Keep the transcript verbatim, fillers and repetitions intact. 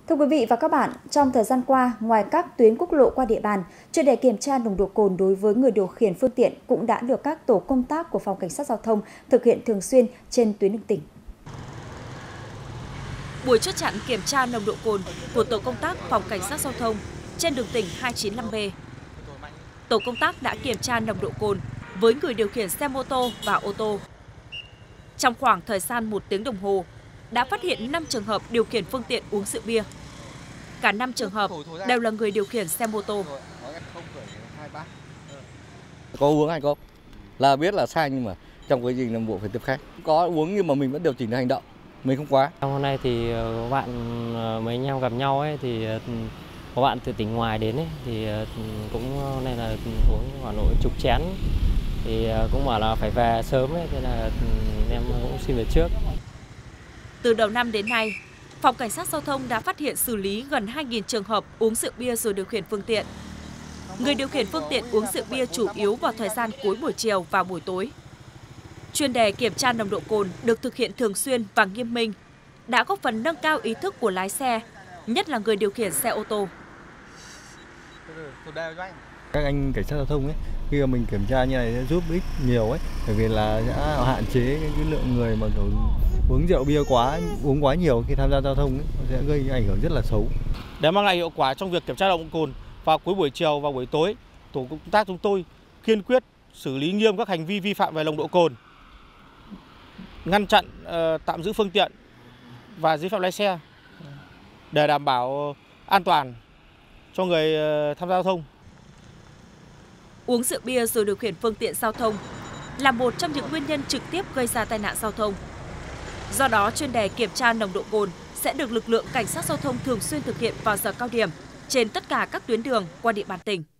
Thưa quý vị và các bạn, trong thời gian qua, ngoài các tuyến quốc lộ qua địa bàn, chuyên đề kiểm tra nồng độ cồn đối với người điều khiển phương tiện cũng đã được các tổ công tác của Phòng Cảnh sát Giao thông thực hiện thường xuyên trên tuyến đường tỉnh. Buổi chốt chặn kiểm tra nồng độ cồn của tổ công tác Phòng Cảnh sát Giao thông trên đường tỉnh hai chín năm B. Tổ công tác đã kiểm tra nồng độ cồn với người điều khiển xe mô tô và ô tô. Trong khoảng thời gian một tiếng đồng hồ, đã phát hiện năm trường hợp điều khiển phương tiện uống rượu bia. Cả năm trường hợp đều là người điều khiển xe mô tô. Có uống hay không? Là biết là sai nhưng mà trong quá trình làm bộ phải tiếp khách. Có uống nhưng mà mình vẫn điều chỉnh hành động, mình không quá. Hôm nay thì bạn mấy anh em gặp nhau ấy thì có bạn từ tỉnh ngoài đến ấy thì cũng nên là uống khoảng độ chục chén thì cũng bảo là phải về sớm ấy, thế là em cũng xin về trước. Từ đầu năm đến nay, Phòng Cảnh sát Giao thông đã phát hiện xử lý gần hai nghìn trường hợp uống rượu bia rồi điều khiển phương tiện. Người điều khiển phương tiện uống rượu bia chủ yếu vào thời gian cuối buổi chiều và buổi tối. Chuyên đề kiểm tra nồng độ cồn được thực hiện thường xuyên và nghiêm minh, đã góp phần nâng cao ý thức của lái xe, nhất là người điều khiển xe ô tô. Các anh cảnh sát giao thông ấy, khi mà mình kiểm tra như này sẽ giúp ích nhiều ấy, bởi vì là sẽ hạn chế cái, cái lượng người mà kiểu uống rượu bia quá, uống quá nhiều khi tham gia giao thông ấy, nó sẽ gây ảnh hưởng rất là xấu. Để mang lại hiệu quả trong việc kiểm tra nồng độ cồn vào cuối buổi chiều và buổi tối, tổ công tác chúng tôi kiên quyết xử lý nghiêm các hành vi vi phạm về nồng độ cồn, ngăn chặn uh, tạm giữ phương tiện và giấy phép lái xe để đảm bảo an toàn cho người uh, tham gia giao thông. Uống rượu bia rồi điều khiển phương tiện giao thông là một trong những nguyên nhân trực tiếp gây ra tai nạn giao thông. Do đó, chuyên đề kiểm tra nồng độ cồn sẽ được lực lượng cảnh sát giao thông thường xuyên thực hiện vào giờ cao điểm trên tất cả các tuyến đường qua địa bàn tỉnh.